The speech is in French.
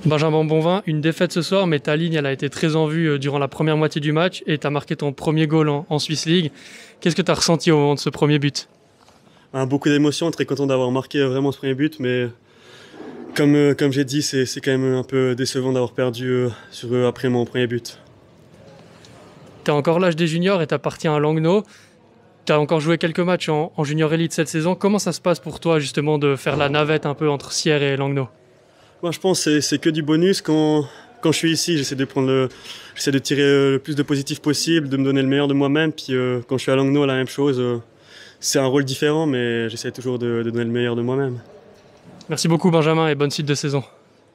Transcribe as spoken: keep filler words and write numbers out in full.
Benjamin Bonvin, une défaite ce soir, mais ta ligne elle a été très en vue durant la première moitié du match et tu as marqué ton premier goal en, en Swiss League. Qu'est-ce que tu as ressenti au moment de ce premier but? Ah, beaucoup d'émotions, très content d'avoir marqué vraiment ce premier but, mais comme, euh, comme j'ai dit, c'est quand même un peu décevant d'avoir perdu euh, sur, euh, après mon premier but. Tu as encore l'âge des juniors et tu appartiens à Langnau. Tu as encore joué quelques matchs en, en junior élite cette saison. Comment ça se passe pour toi justement de faire la navette un peu entre Sierre et Langnau? Moi, je pense que c'est que du bonus. Quand, quand je suis ici, j'essaie de prendre le, j'essaie de tirer le plus de positif possible, de me donner le meilleur de moi-même. Puis euh, quand je suis à Langnau, la même chose. Euh, c'est un rôle différent, mais j'essaie toujours de, de donner le meilleur de moi-même. Merci beaucoup Benjamin et bonne suite de saison.